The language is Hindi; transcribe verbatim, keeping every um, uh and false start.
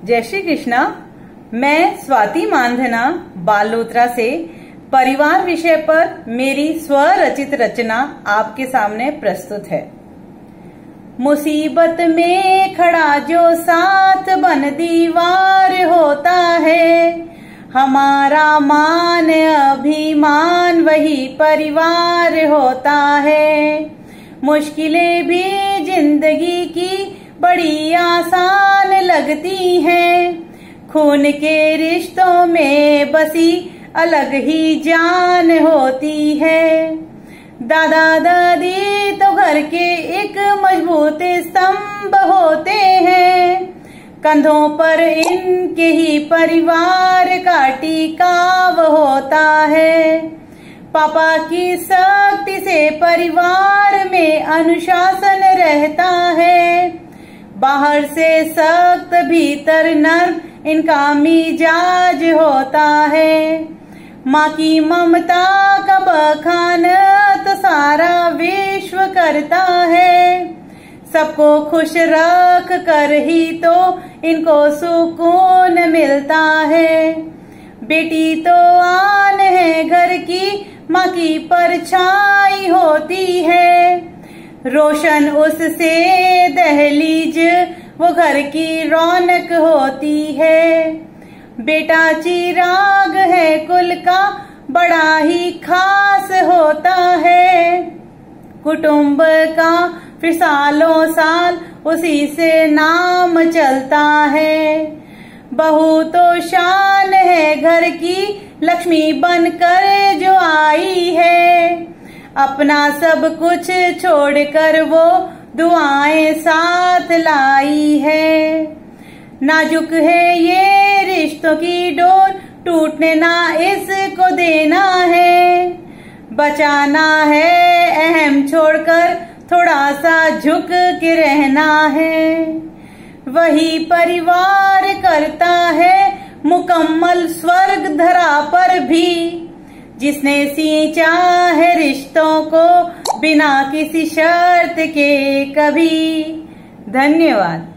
जय श्री कृष्णा। मैं स्वाति मानधना बालोतरा से परिवार विषय पर मेरी स्वरचित रचना आपके सामने प्रस्तुत है। मुसीबत में खड़ा जो साथ बन दीवार होता है, हमारा मान अभिमान वही परिवार होता है। मुश्किलें भी जिंदगी की बड़ी आसान लगती हैं, खून के रिश्तों में बसी अलग ही जान होती है। दादा दादी तो घर के एक मजबूत स्तंभ होते हैं, कंधों पर इनके ही परिवार का टिकाव होता है। पापा की सख्ती से परिवार में अनुशासन रहता है, बाहर से सख्त भीतर नर्म इनका मिजाज होता है। माँ की ममता का बखान तो सारा विश्व करता है, सबको खुश रख कर ही तो इनको सुकून मिलता है। बेटी तो आन है घर की, माँ की परछाई होती है, रोशन उससे दहलीज वो घर की रौनक होती है। बेटा चिराग है कुल का, बड़ा ही खास होता है, कुटुंब का फिर सालों साल उसी से नाम चलता है। बहू तो शान है घर की, लक्ष्मी बनकर जो आई है, अपना सब कुछ छोड़कर वो दुआएं साथ लाई है। नाजुक है ये रिश्तों की डोर, टूटने ना इसको देना है, बचाना है अहम छोड़कर थोड़ा सा झुक के रहना है। वही परिवार करता है मुकम्मल स्वर्ग धरा पर भी, जिसने सींचा है रिश्तों को बिना किसी शर्त के कभी। धन्यवाद।